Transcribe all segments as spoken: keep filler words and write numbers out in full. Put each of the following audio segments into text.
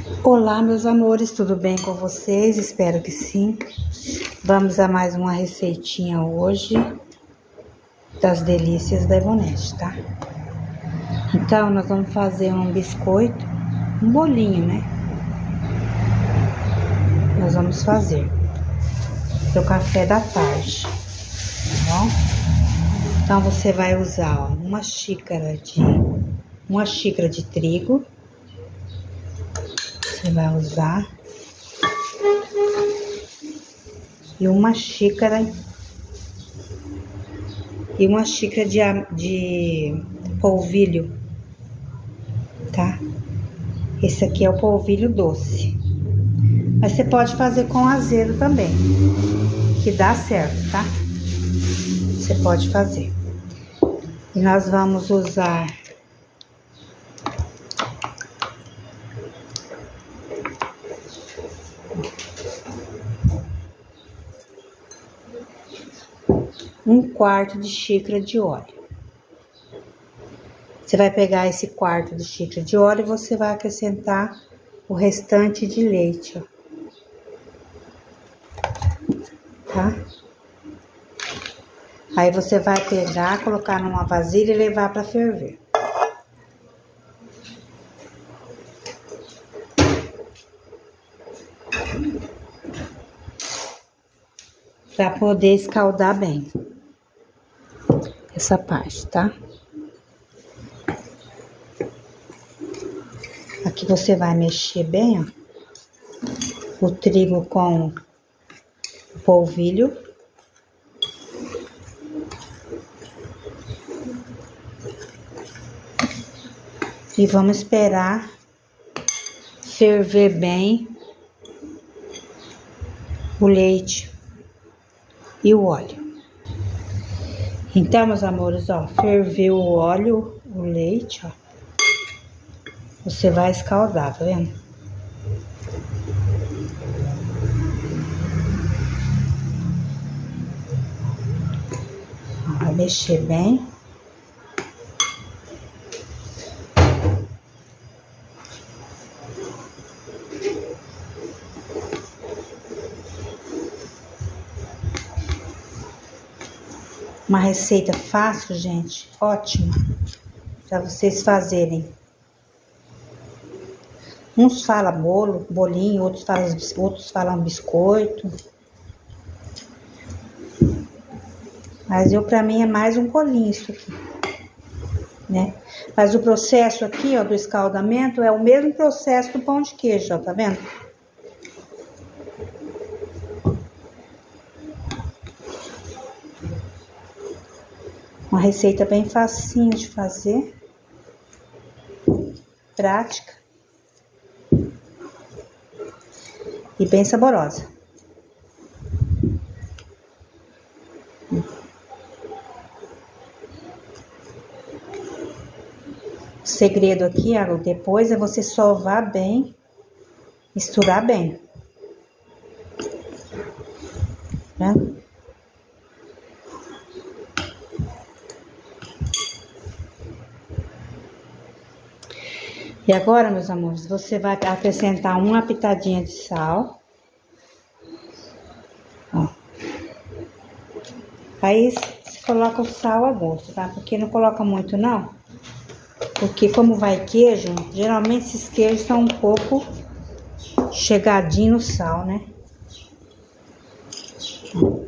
Olá, meus amores, tudo bem com vocês? Espero que sim. Vamos a mais uma receitinha hoje das delícias da Ivonete, tá? Então, nós vamos fazer um biscoito, um bolinho, né? Nós vamos fazer pro café da tarde, tá bom? Então, você vai usar, ó, uma xícara de uma xícara de trigo. Você vai usar e uma xícara e uma xícara de, de polvilho, tá? Esse aqui é o polvilho doce, mas você pode fazer com azedo também, que dá certo, tá? Você pode fazer. E nós vamos usar um quarto de xícara de óleo. Você vai pegar esse quarto de xícara de óleo e você vai acrescentar o restante de leite, ó. Tá? Aí você vai pegar, colocar numa vasilha e levar para ferver. Para poder escaldar bem essa parte, tá? Aqui você vai mexer bem, ó, o trigo com o polvilho. E vamos esperar ferver bem o leite e o óleo. Então, meus amores, ó, ferveu o óleo, o leite, ó. Você vai escaldar, tá vendo? Ó, vai mexer bem. Uma receita fácil, gente, ótima, para vocês fazerem. Uns falam bolo, bolinho, outros falam, outros falam biscoito. Mas eu, para mim, é mais um bolinho isso aqui, né? Mas o processo aqui, ó, do escaldamento é o mesmo processo do pão de queijo, ó, tá vendo? Uma receita bem facinho de fazer, prática e bem saborosa. O segredo aqui, ó, depois é você sovar bem, misturar bem, né? E agora, meus amores, você vai acrescentar uma pitadinha de sal. Ó. Aí você coloca o sal a gosto, tá? Porque não coloca muito, não. Porque como vai queijo, geralmente esses queijos são um pouco chegadinho no sal, né? Ó.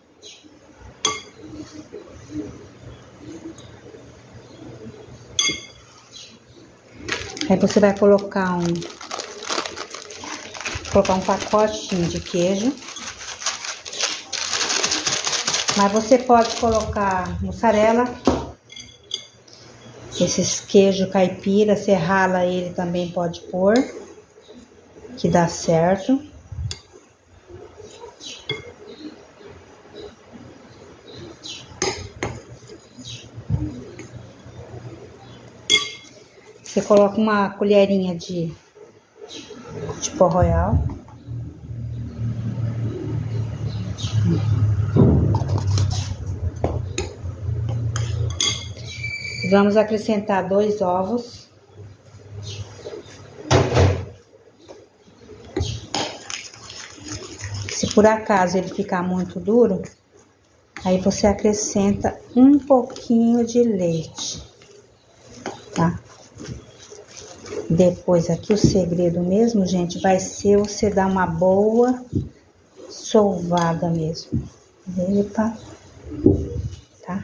Aí você vai colocar um, colocar um pacotinho de queijo. Mas você pode colocar mussarela, esses queijo caipira, você rala ele também pode pôr, que dá certo. Você coloca uma colherinha de, de pó royal. Vamos acrescentar dois ovos. Se por acaso ele ficar muito duro, aí você acrescenta um pouquinho de leite, tá? Depois aqui o segredo mesmo, gente, vai ser você dar uma boa sovada mesmo. Epa, tá?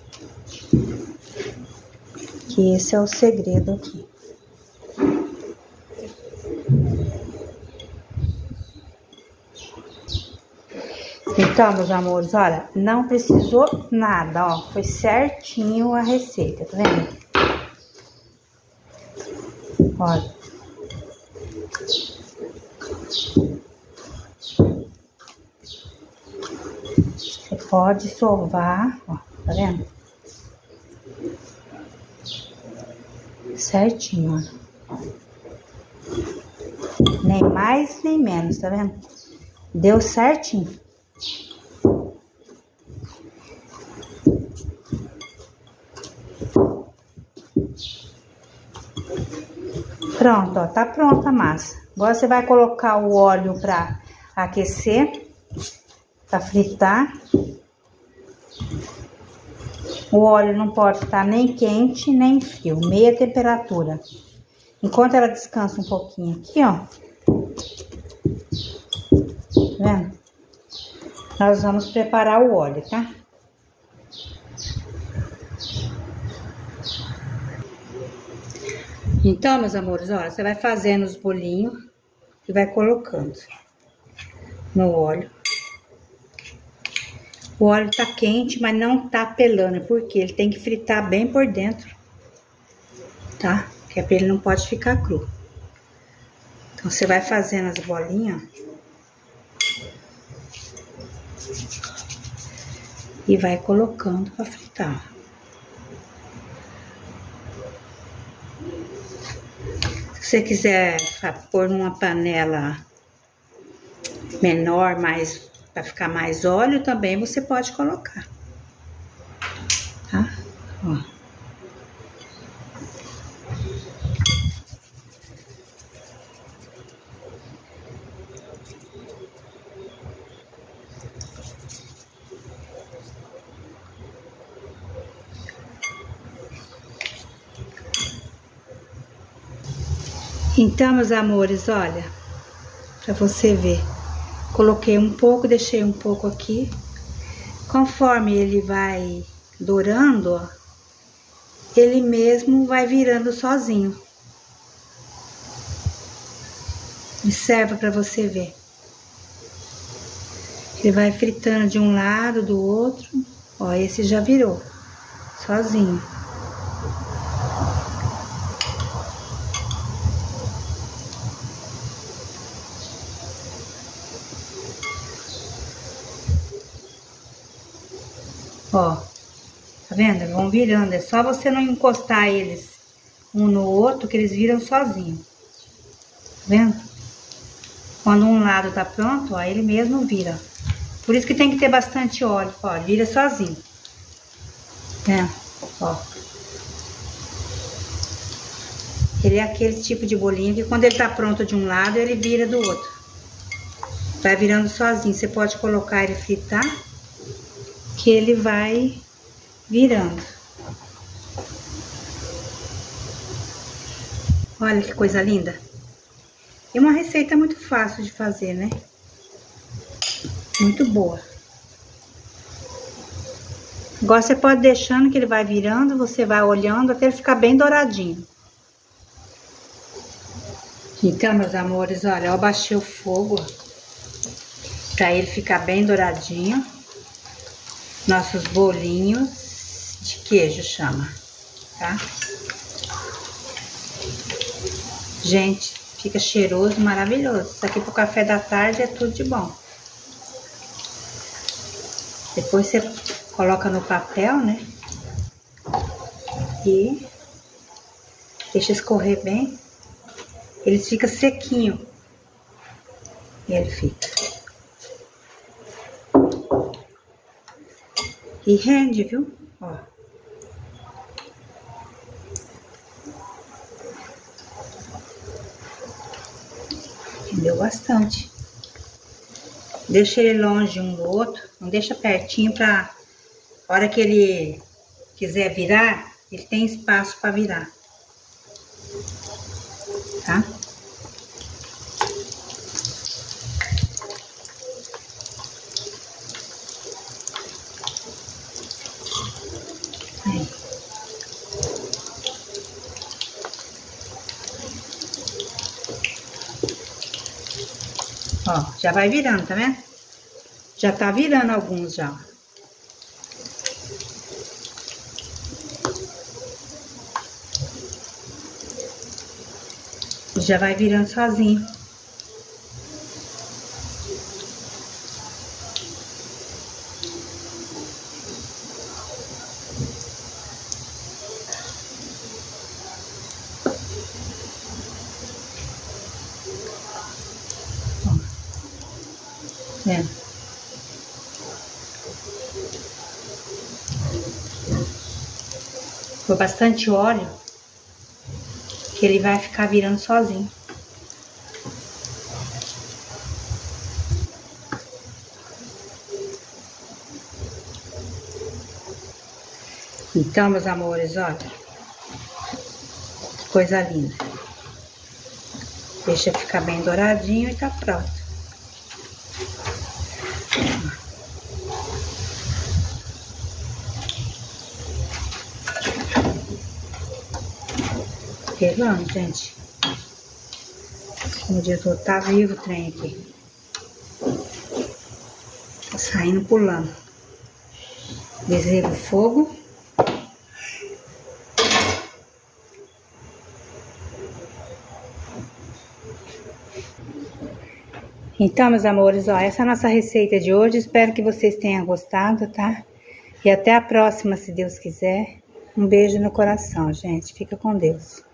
Que esse é o segredo aqui. Então, meus amores, olha, não precisou nada, ó, foi certinho a receita, tá vendo? Olha. Você pode sovar, ó, tá vendo? Certinho, ó. Nem mais, nem menos, tá vendo? Deu certinho. Pronto, ó, tá pronta a massa. Agora você vai colocar o óleo pra aquecer, pra fritar. O óleo não pode estar nem quente, nem frio, meia temperatura. Enquanto ela descansa um pouquinho aqui, ó. Tá vendo? Nós vamos preparar o óleo, tá? Então, meus amores, olha, você vai fazendo os bolinhos e vai colocando no óleo. O óleo tá quente, mas não tá pelando, porque ele tem que fritar bem por dentro, tá? Que é pra ele não pode ficar cru. Então, você vai fazendo as bolinhas e vai colocando pra fritar. Se você quiser pôr numa panela menor, mais para ficar mais óleo, também você pode colocar, tá? Ó. Então, meus amores, olha, pra você ver, coloquei um pouco, deixei um pouco aqui. Conforme ele vai dourando, ó, ele mesmo vai virando sozinho. Observa pra você ver. Ele vai fritando de um lado, do outro. Ó, esse já virou sozinho. Ó, tá vendo? Eles vão virando, é só você não encostar eles um no outro que eles viram sozinho. Tá vendo? Quando um lado tá pronto, ó, ele mesmo vira. Por isso que tem que ter bastante óleo, ó, vira sozinho. Tá vendo? Ó. Ele é aquele tipo de bolinho que quando ele tá pronto de um lado, ele vira do outro. Vai virando sozinho, você pode colocar ele fritar, que ele vai virando. Olha que coisa linda. E uma receita muito fácil de fazer, né? Muito boa. Agora você pode deixando que ele vai virando, você vai olhando até ele ficar bem douradinho. Então, meus amores, olha, eu baixei o fogo para ele ficar bem douradinho. Nossos bolinhos de queijo chama, tá? Gente, fica cheiroso, maravilhoso. Isso aqui pro café da tarde é tudo de bom. Depois você coloca no papel, né? E deixa escorrer bem. Ele fica sequinho. E ele fica. E rende, viu? Ó. Rendeu bastante. Deixa ele longe um do outro, não deixa pertinho pra hora que ele quiser virar, ele tem espaço para virar, tá? Aí. Ó, já vai virando, tá vendo? Já tá virando alguns já. Já vai virando sozinho. É. Foi bastante óleo, que ele vai ficar virando sozinho. Então, meus amores, olha, que coisa linda. Deixa ficar bem douradinho e tá pronto. Pelando, gente. Como diz o outro, tá vivo o trem aqui. Tá saindo pulando. Desliga o fogo. Então, meus amores, ó, essa é a nossa receita de hoje. Espero que vocês tenham gostado, tá? E até a próxima, se Deus quiser. Um beijo no coração, gente. Fica com Deus.